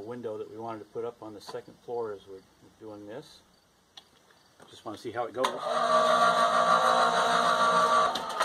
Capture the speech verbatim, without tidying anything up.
window that we wanted to put up on the second floor as we're, we're doing this. Just want to see how it goes.